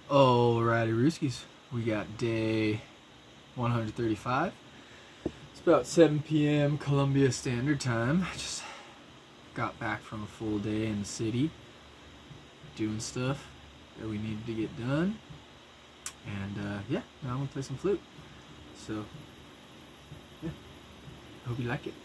Alrighty, Rooskies. We got day 135. It's about 7 p.m. Columbia Standard Time. I just got back from a full day in the city, doing stuff that we needed to get done. And yeah, now I'm gonna play some flute. So yeah, hope you like it.